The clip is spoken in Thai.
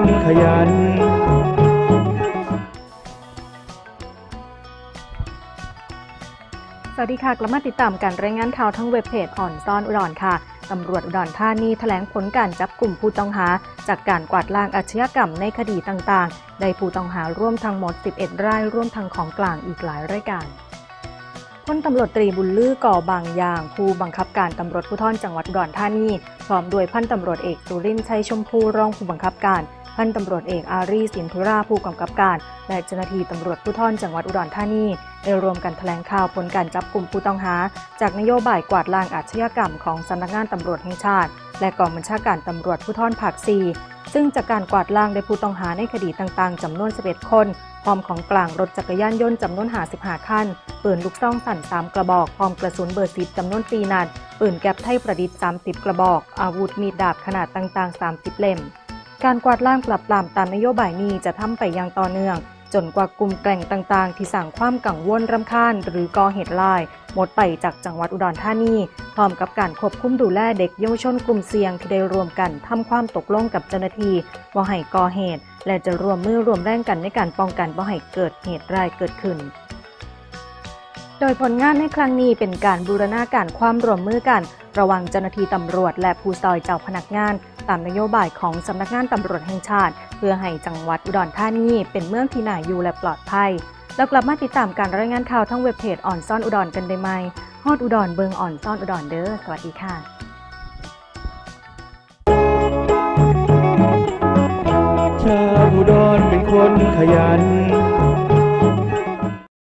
คนขยันสวัสดีค่ะกลับมาติดตามการรายงานข่าวทั้งเว็บเพจอ่อนซ่อนอุดรค่ะตำรวจอุดรธานีแถลงผลการจับกลุ่มผู้ต้องหาจากการกวาดล้างอาชญากรรมในคดีต่างๆได้ผู้ต้องหาร่วมทั้งหมด11รายร่วมทั้งของกลางอีกหลายรายการพลตำรวจตรีบุญลือก่อบางอย่างผู้บังคับการตำรวจภูธรจังหวัดอุดรธานีพร้อมด้วยพันตำรวจเอกสุรินทร์ชัยชมพูรองผู้บังคับการพันตำรวจเอกอารีสินธุราผู้กำกับการและเจ้าหน้าที่ตำรวจภูธรจังหวัดอุดรธานีได้รวมกันแถลงข่าวผลการจับกลุ่มผู้ต้องหาจากนโยบายกวาดล้างอาชญากรรมของสำนักงานตำรวจแห่งชาติและกองบัญชาการตำรวจภูธรภาค 4ซึ่งจากการกวาดล้างได้ผู้ต้องหาในคดีต่างๆจำนวน11คนพร้อมของกลางรถจักรยานยนต์จำนวน55คันปืนลูกซองสั้น3กระบอกพร้อมกระสุนเบอร์10จำนวน4นัดปืนแก๊ปไทยประดิษฐ์30กระบอกอาวุธมีดดาบขนาดต่างๆ30เล่มการกวาดล้างปราบปรามตามนโยบายนี้จะทำไปอย่างต่อเนื่องจนกว่ากลุ่มแกร่งต่างๆที่สร้างความกังวลรำคาญหรือก่อเหตุร้ายหมดไปจากจังหวัดอุดรธานีพร้อมกับการควบคุมดูแลเด็กเยาวชนกลุ่มเสี่ยงที่ได้รวมกันทำความตกลงกับเจ้าหน้าที่ว่าให้ก่อเหตุและจะรวมมือรวมแรงกันในการป้องกันบ่ให้เกิดเหตุร้ายเกิดขึ้นโดยผลงานในครั้งนี้เป็นการบูรณาการความร่วมมือกันระหว่างเจ้าหน้าที่ตำรวจและผู้ซอยเจ้าพนักงานตามนโยบายของสำนักงานตำรวจแห่งชาติเพื่อให้จังหวัดอุดรธานีเป็นเมืองที่น่าอยู่และปลอดภัยแล้วกลับมาติดตามการรายงานข่าวทั้งเว็บเพจอ่อนซ่อนอุดรกันได้ไหมฮอดอุดรเบิงอ่อนซ่อนอุดรเด้อสวัสดีค่ะชาวอุดรเป็นคนขยัน